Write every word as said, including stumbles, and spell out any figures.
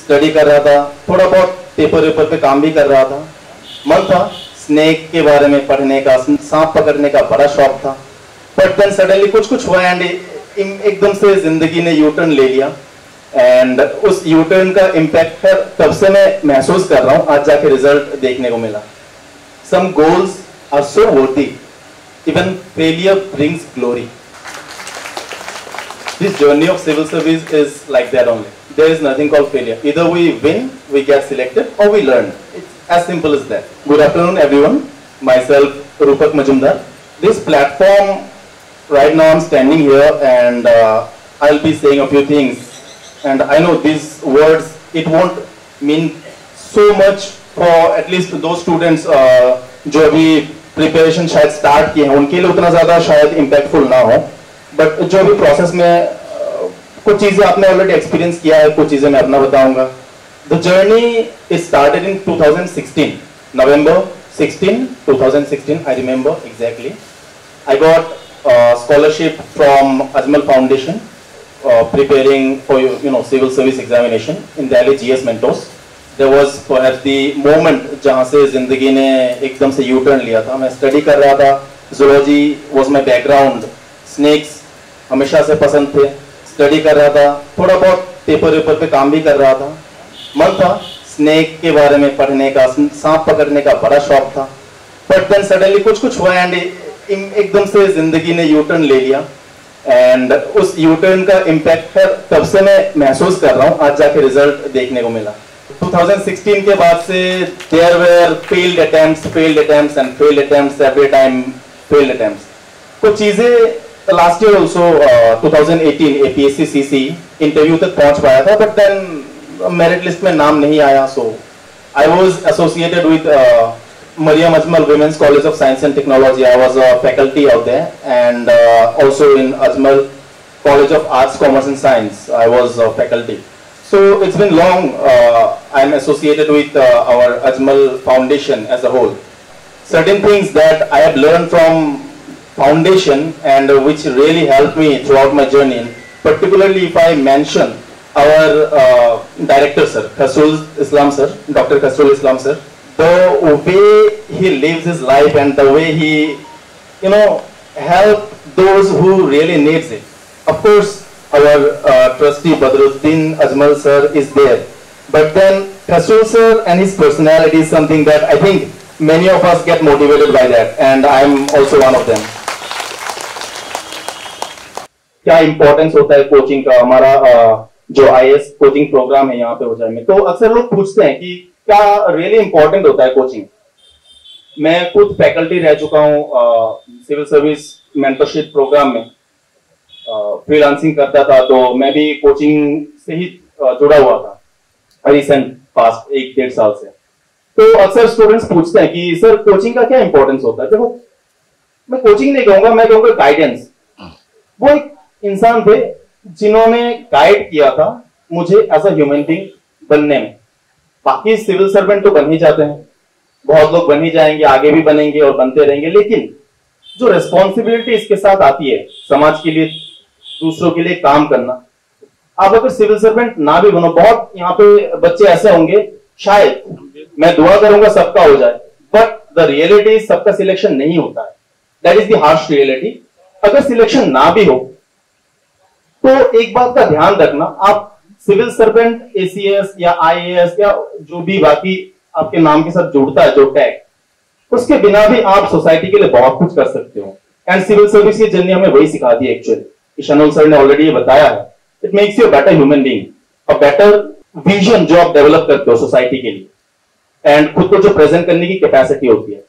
Study कर रहा था, थोड़ा बहुत पेपर वेपर पे काम भी कर रहा था। मन था स्नेक के बारे में पढ़ने का, सांप पकड़ने का बड़ा शौक था। बट देन सडनली कुछ कुछ हुआ एंड एकदम से जिंदगी ने यू टर्न ले लिया एंड उस यू टर्न का इम्पैक्ट है तब से मैं महसूस कर रहा हूँ, आज जाके रिजल्ट देखने को मिला। Some goals are so worthy, even failure brings glory. This journey of civil service is like that only. There is nothing called failure. Either we win, we get selected, or we learn. It's as simple as that. Good afternoon, everyone. Myself, Rupak Majumdar. This platform, right now I'm standing here and uh, I'll be saying a few things. And I know these words, it won't mean so much for at least those students uh, जो अभी preparation शायद start किए हैं, उनके लिए उतना ज़्यादा शायद impactful ना हो. बट जो भी प्रोसेस में कुछ चीजें आपने ऑलरेडी एक्सपीरियंस किया है, कुछ चीजें मैं अपना बताऊंगा। The journey is started in two thousand sixteen, November sixteen, two thousand sixteen, I remember exactly. I got scholarship from Ajmal foundation preparing for you know civil service examination in Delhi GS mentors. There was perhaps the moment जहां से जिंदगी ने एकदम से U turn लिया था। मैं study कर रहा था, zoology was my background, snakes हमेशा से पसंद थे, स्टडी कर रहा था, थोड़ा बहुत पेपर वेपर पे काम भी कर रहा था। मन था स्नेक के बारे में पढ़ने का, सांप पकड़ने का बड़ा शौक था। बट देन सडनली कुछ कुछ हुआ एंड एकदम से जिंदगी ने यू टर्न ले लिया एंड उस यू टर्न का इम्पैक्ट है तब से मैं महसूस कर रहा हूँ, आज जाके रिजल्ट देखने को मिला। टू थाउजेंड सिक्सटीन के बाद से there were failed attempts, failed attempts and failed attempts, every time failed attempts. कुछ चीजें last year also two thousand eighteen A P S C C C interview तक पहुंच पाया था, बट देन मेरिट लिस्ट में नाम नहीं आया। So I was associated with Mariam Ajmal women's college of science and technology. I was a faculty out there and also in Ajmal college of arts commerce and science I was a faculty. So it's been long uh, I'm associated with uh, our Ajmal Foundation as a whole. Certain things that I have learned from foundation and uh, which really helped me throughout my journey, particularly if I mention our uh, director sir, Khasrul Islam sir, Doctor Khasrul Islam sir, the way he lives his life and the way he, you know, help those who really needs it. Of course, our uh, trustee Badruddin Ajmal sir is there, but then Khasrul sir and his personality is something that I think many of us get motivated by that, and I am also one of them. क्या importance होता है coaching का, हमारा जो I A S coaching program है यहाँ पे उज्जैन में, तो अक्सर लोग पूछते हैं कि क्या रियली इंपॉर्टेंट होता है कोचिंग। मैं खुद फैकल्टी रह चुका हूँ सिविल सर्विस मेंटरशिप प्रोग्राम में, फ्रीलांसिंग करता था, तो मैं भी कोचिंग से ही जुड़ा हुआ था रिसेंट पास्ट एक डेढ़ साल से। तो अक्सर स्टूडेंट्स पूछते हैं कि सर कोचिंग का क्या इंपॉर्टेंस होता है। देखो, मैं कोचिंग नहीं कहूंगा, मैं कहूंगा गाइडेंस। वो एक इंसान थे जिन्होंने गाइड किया था मुझे एज अ ह्यूमन बीइंग बनने में। बाकी सिविल सर्वेंट तो बन ही जाते हैं, बहुत लोग बन ही जाएंगे, आगे भी बनेंगे और बनते रहेंगे, लेकिन जो रिस्पॉन्सिबिलिटी इसके साथ आती है समाज के लिए, दूसरों के लिए काम करना, आप अगर सिविल सर्वेंट ना भी बनो, बहुत यहाँ पे बच्चे ऐसे होंगे, शायद मैं दुआ करूंगा सबका हो जाए, बट द रियलिटी सबका सिलेक्शन नहीं होता है। That is the harsh reality. अगर सिलेक्शन ना भी हो तो एक बात का ध्यान रखना, आप civil servant, A C S या आई ए एस या जो भी बाकी आपके नाम के साथ जुड़ता है जो टैग, उसके बिना भी आप सोसाइटी के लिए बहुत कुछ कर सकते हो। एंड सिविल सर्विस की जर्नी हमें वही सिखाती है एक्चुअली। ईशानुल सर ने ऑलरेडी ये बताया है, it makes you a better human being, a better vision जो आप डेवलप करते हो सोसाइटी के लिए, एंड खुद को जो प्रेजेंट करने की कैपेसिटी होती है।